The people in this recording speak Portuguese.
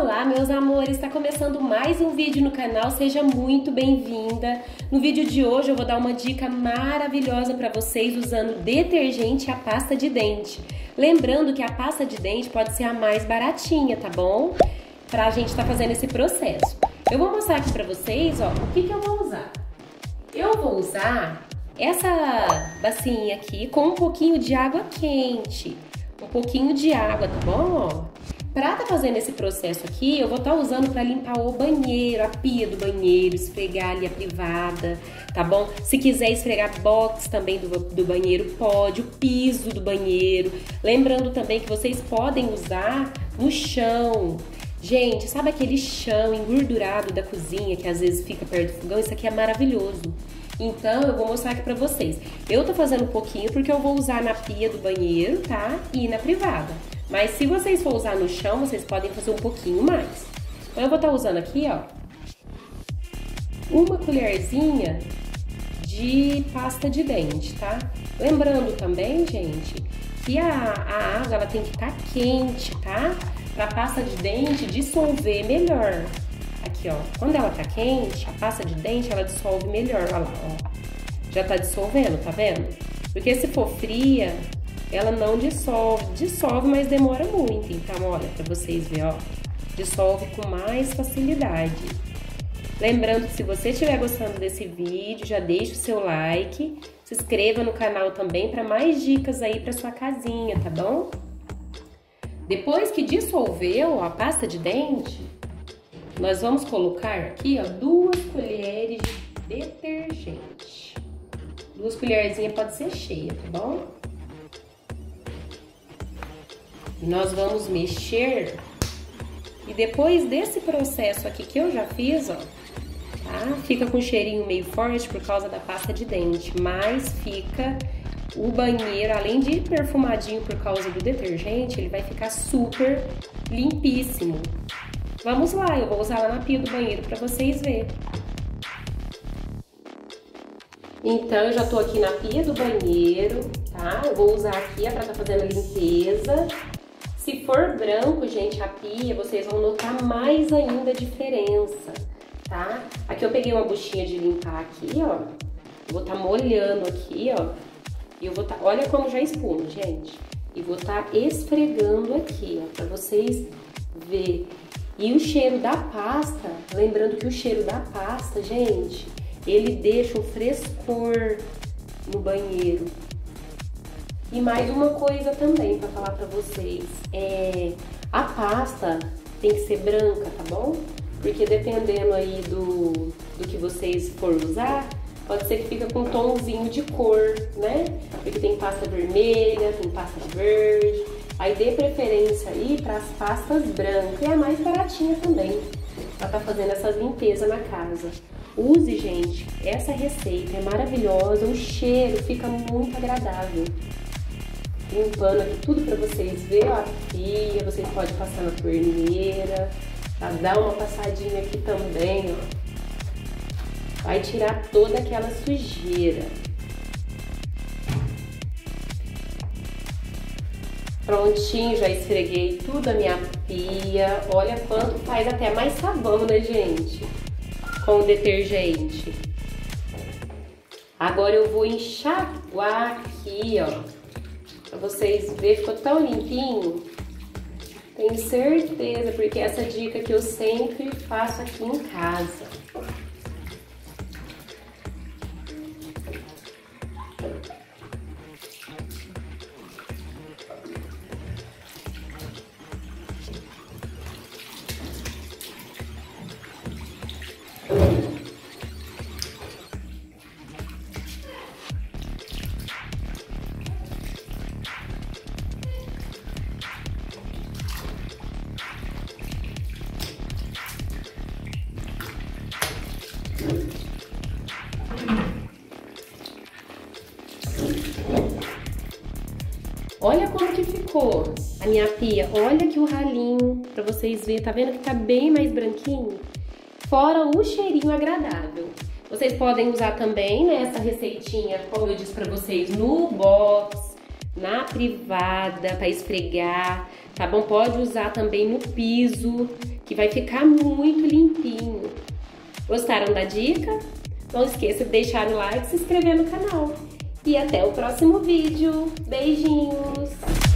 Olá, meus amores, está começando mais um vídeo no canal, seja muito bem-vinda. No vídeo de hoje eu vou dar uma dica maravilhosa para vocês usando detergente e a pasta de dente. Lembrando que a pasta de dente pode ser a mais baratinha, tá bom? Pra gente estar fazendo esse processo. Eu vou mostrar aqui para vocês, ó, o que eu vou usar. Eu vou usar essa bacinha aqui com um pouquinho de água quente. Um pouquinho de água, tá bom? Pra tá fazendo esse processo aqui, eu vou estar usando para limpar o banheiro, a pia do banheiro, esfregar ali a privada, tá bom? Se quiser esfregar box também do banheiro, pode, o piso do banheiro. Lembrando também que vocês podem usar no chão. Gente, sabe aquele chão engordurado da cozinha que às vezes fica perto do fogão? Isso aqui é maravilhoso. Então, eu vou mostrar aqui pra vocês. Eu tô fazendo um pouquinho porque eu vou usar na pia do banheiro, tá? E na privada. Mas se vocês for usar no chão, vocês podem fazer um pouquinho mais. Então, eu vou estar usando aqui, ó, uma colherzinha de pasta de dente, tá? Lembrando também, gente, que a água, ela tem que estar quente, tá? Pra pasta de dente dissolver melhor. Aqui, ó, quando ela tá quente, a pasta de dente, ela dissolve melhor, olha lá, ó. Já tá dissolvendo, tá vendo? Porque se for fria, ela não dissolve. Dissolve, mas demora muito. Então, olha, pra vocês verem, ó, dissolve com mais facilidade. Lembrando que se você estiver gostando desse vídeo, já deixa o seu like, se inscreva no canal também para mais dicas aí pra sua casinha, tá bom? Depois que dissolveu a pasta de dente, nós vamos colocar aqui, ó, 2 colheres de detergente. 2 colherzinhas pode ser cheia, tá bom? E nós vamos mexer. E depois desse processo aqui que eu já fiz, ó, tá? Fica com um cheirinho meio forte por causa da pasta de dente, mas fica o banheiro, além de perfumadinho por causa do detergente, ele vai ficar super limpíssimo. Vamos lá, eu vou usar lá na pia do banheiro para vocês verem. Então, eu já tô aqui na pia do banheiro, tá? Eu vou usar aqui para tá fazendo a limpeza. Se for branco, gente, a pia, vocês vão notar mais ainda a diferença, tá? Aqui eu peguei uma buchinha de limpar aqui, ó. Vou tá molhando aqui, ó. E eu vou tá... Olha como já espuma, gente. E vou tá esfregando aqui, ó, para vocês verem. E o cheiro da pasta, lembrando que o cheiro da pasta, gente, ele deixa um frescor no banheiro. E mais uma coisa também para falar para vocês, a pasta tem que ser branca, tá bom? Porque dependendo aí do que vocês for usar, pode ser que fica com um tomzinho de cor, né? Porque tem pasta vermelha, tem pasta verde. Aí dê preferência aí para as pastas brancas, e é a mais baratinha também, para tá fazendo essas limpezas na casa. Use, gente, essa receita é maravilhosa, o cheiro fica muito agradável. Limpando aqui tudo para vocês verem, ó, a pia, vocês podem passar na torneira, tá? Dá uma passadinha aqui também, ó. Vai tirar toda aquela sujeira. Prontinho, já esfreguei tudo a minha pia. Olha quanto faz até mais sabão, né, gente? Com o detergente. Agora eu vou enxaguar aqui, ó. Pra vocês verem, ficou tão limpinho. Tenho certeza, porque essa dica que eu sempre faço aqui em casa. Olha como que ficou a minha pia. Olha aqui o ralinho, pra vocês verem. Tá vendo que tá bem mais branquinho? Fora o cheirinho agradável. Vocês podem usar também, né, essa receitinha, como eu disse pra vocês, no box, na privada, pra esfregar, tá bom? Pode usar também no piso, que vai ficar muito limpinho. Gostaram da dica? Não esqueça de deixar o like e se inscrever no canal. E até o próximo vídeo. Beijinhos!